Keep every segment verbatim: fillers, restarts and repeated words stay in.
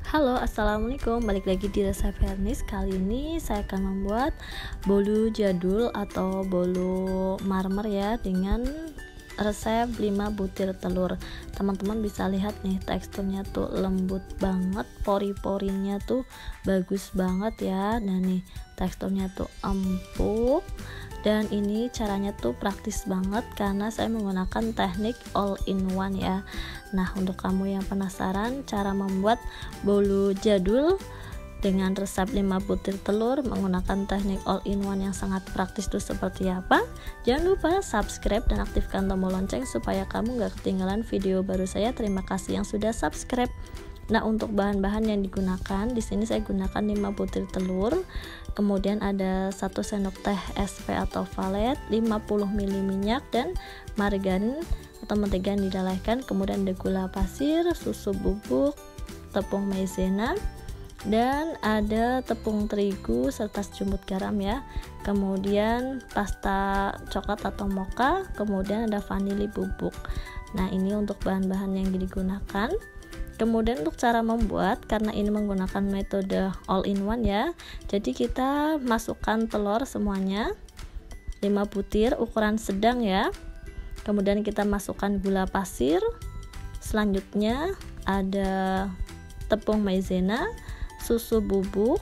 Halo, assalamualaikum. Balik lagi di resep Hernis. Kali ini saya akan membuat bolu jadul atau bolu marmer ya, dengan resep lima butir telur. Teman-teman bisa lihat nih, teksturnya tuh lembut banget, pori-porinya tuh bagus banget ya. Nah nih, teksturnya tuh empuk. Dan ini caranya tuh praktis banget karena saya menggunakan teknik all in one ya. Nah, untuk kamu yang penasaran cara membuat bolu jadul dengan resep lima butir telur menggunakan teknik all in one yang sangat praktis itu seperti apa? Jangan lupa subscribe dan aktifkan tombol lonceng supaya kamu gak ketinggalan video baru saya. Terima kasih yang sudah subscribe. Nah, untuk bahan-bahan yang digunakan di sini saya gunakan lima butir telur, kemudian ada satu sendok teh S P atau valet, lima puluh mililiter minyak dan margarin atau mentega yang dilelehkan, kemudian ada gula pasir, susu bubuk, tepung maizena, dan ada tepung terigu serta sejumput garam ya. Kemudian pasta coklat atau mocha, kemudian ada vanili bubuk. Nah, ini untuk bahan-bahan yang digunakan. Kemudian untuk cara membuat, karena ini menggunakan metode all in one ya, jadi kita masukkan telur semuanya lima butir ukuran sedang ya. Kemudian kita masukkan gula pasir, selanjutnya ada tepung maizena, susu bubuk,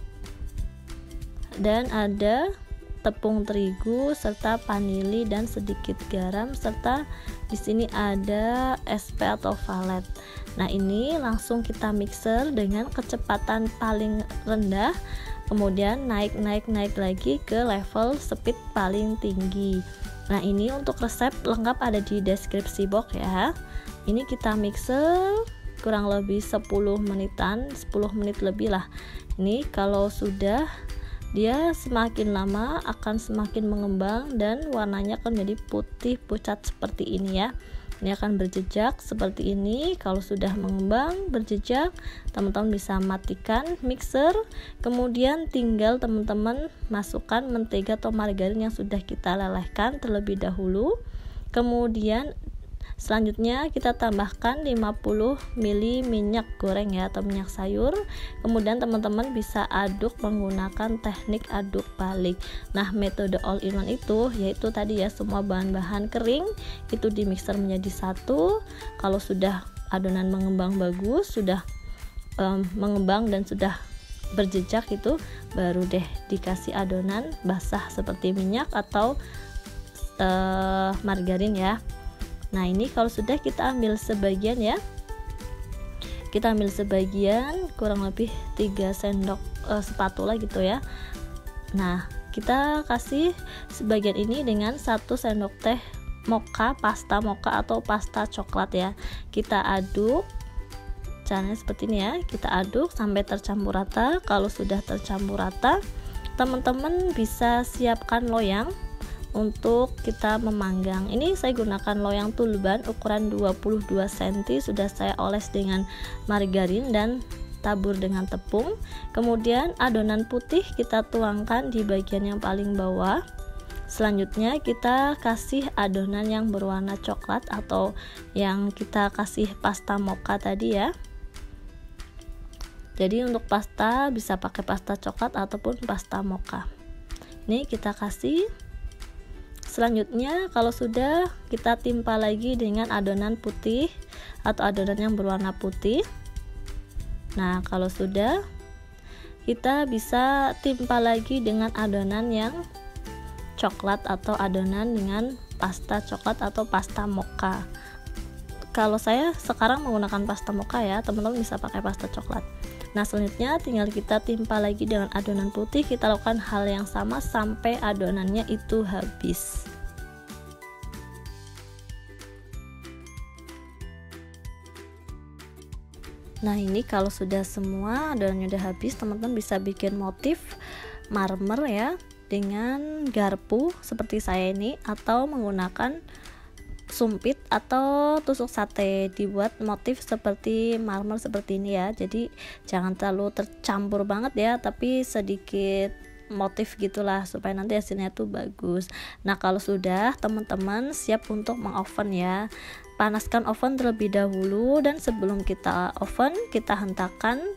dan ada tepung terigu serta vanili dan sedikit garam, serta di sini ada S P atau valet. Nah, ini langsung kita mixer dengan kecepatan paling rendah, kemudian naik naik naik lagi ke level speed paling tinggi. Nah, ini untuk resep lengkap ada di deskripsi box ya. Ini kita mixer kurang lebih sepuluh menitan, sepuluh menit lebih lah. Ini kalau sudah, dia semakin lama akan semakin mengembang dan warnanya akan menjadi putih pucat seperti ini ya. Ini akan berjejak seperti ini. Kalau sudah mengembang berjejak, teman-teman bisa matikan mixer, kemudian tinggal teman-teman masukkan mentega atau margarin yang sudah kita lelehkan terlebih dahulu. Kemudian selanjutnya kita tambahkan lima puluh mililiter minyak goreng ya, atau minyak sayur. Kemudian teman-teman bisa aduk menggunakan teknik aduk balik. Nah, metode all in one itu yaitu tadi ya, semua bahan-bahan kering itu di mixer menjadi satu. Kalau sudah adonan mengembang bagus, sudah um, mengembang dan sudah berjejak, itu baru deh dikasih adonan basah seperti minyak atau uh, margarin ya. Nah, ini kalau sudah kita ambil sebagian ya, kita ambil sebagian kurang lebih tiga sendok uh, spatula gitu ya. Nah, kita kasih sebagian ini dengan satu sendok teh mocha, pasta mocha atau pasta coklat ya. Kita aduk, caranya seperti ini ya, kita aduk sampai tercampur rata. Kalau sudah tercampur rata, teman-teman bisa siapkan loyang untuk kita memanggang. Ini saya gunakan loyang tulban ukuran dua puluh dua sentimeter, sudah saya oles dengan margarin dan tabur dengan tepung. Kemudian adonan putih kita tuangkan di bagian yang paling bawah. Selanjutnya kita kasih adonan yang berwarna coklat atau yang kita kasih pasta mocha tadi ya. Jadi untuk pasta bisa pakai pasta coklat ataupun pasta mocha. Ini kita kasih. Selanjutnya kalau sudah, kita timpa lagi dengan adonan putih atau adonan yang berwarna putih. Nah, kalau sudah, kita bisa timpa lagi dengan adonan yang coklat atau adonan dengan pasta coklat atau pasta mocha. Kalau saya sekarang menggunakan pasta mocha ya, teman-teman bisa pakai pasta coklat. Nah, selanjutnya tinggal kita timpa lagi dengan adonan putih. Kita lakukan hal yang sama sampai adonannya itu habis. Nah, ini kalau sudah semua adonannya udah habis, teman-teman bisa bikin motif marmer ya dengan garpu seperti saya ini, atau menggunakan sumpit atau tusuk sate, dibuat motif seperti marmer seperti ini ya. Jadi jangan terlalu tercampur banget ya, tapi sedikit motif gitulah supaya nanti hasilnya tuh bagus. Nah, kalau sudah, teman-teman siap untuk mengoven ya. Panaskan oven terlebih dahulu, dan sebelum kita oven kita hentakkan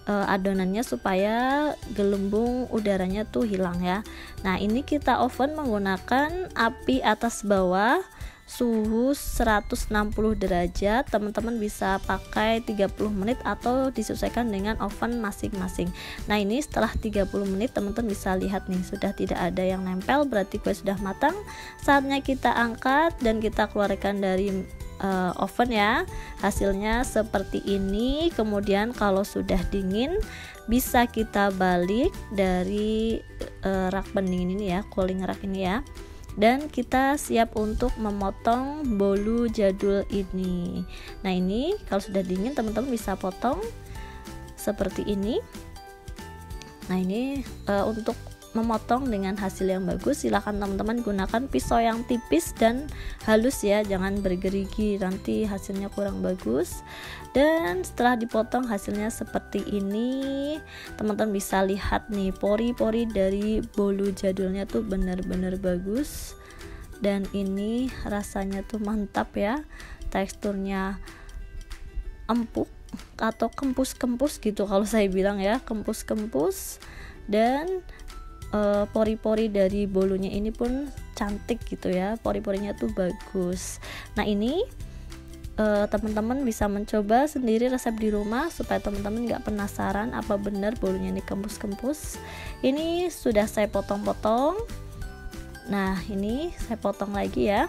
uh, adonannya supaya gelembung udaranya tuh hilang ya. Nah, ini kita oven menggunakan api atas bawah suhu seratus enam puluh derajat. Teman-teman bisa pakai tiga puluh menit atau disesuaikan dengan oven masing-masing. Nah, ini setelah tiga puluh menit teman-teman bisa lihat nih sudah tidak ada yang nempel, berarti kue sudah matang. Saatnya kita angkat dan kita keluarkan dari uh, oven ya. Hasilnya seperti ini. Kemudian kalau sudah dingin bisa kita balik dari uh, rak pendingin ini ya, cooling rack ini ya. Dan kita siap untuk memotong bolu jadul ini. Nah, ini kalau sudah dingin teman-teman bisa potong seperti ini. Nah, ini uh, untuk memotong dengan hasil yang bagus silahkan teman-teman gunakan pisau yang tipis dan halus ya, jangan bergerigi nanti hasilnya kurang bagus. Dan setelah dipotong hasilnya seperti ini, teman-teman bisa lihat nih pori-pori dari bolu jadulnya tuh benar-benar bagus. Dan ini rasanya tuh mantap ya, teksturnya empuk atau kempus-kempus gitu kalau saya bilang ya, kempus-kempus. Dan Uh, pori-pori dari bolunya ini pun cantik gitu ya, pori-porinya tuh bagus. Nah, ini uh, teman-teman bisa mencoba sendiri resep di rumah supaya teman-teman nggak penasaran apa benar bolunya ini kempus-kempus. Ini sudah saya potong-potong. Nah, ini saya potong lagi ya.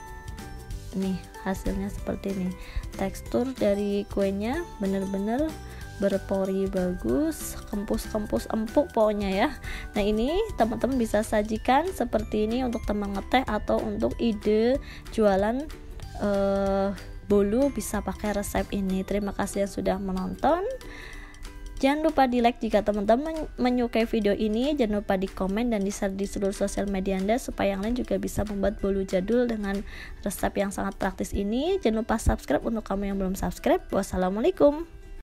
Nih hasilnya seperti ini, tekstur dari kuenya bener-bener berpori bagus, kempus-kempus empuk pokoknya ya. Nah, ini teman-teman bisa sajikan seperti ini untuk teman ngeteh atau untuk ide jualan uh, bolu bisa pakai resep ini. Terima kasih yang sudah menonton. Jangan lupa di like jika teman-teman menyukai video ini. Jangan lupa di komen dan di share di seluruh sosial media Anda supaya yang lain juga bisa membuat bolu jadul dengan resep yang sangat praktis ini. Jangan lupa subscribe untuk kamu yang belum subscribe. Wassalamualaikum.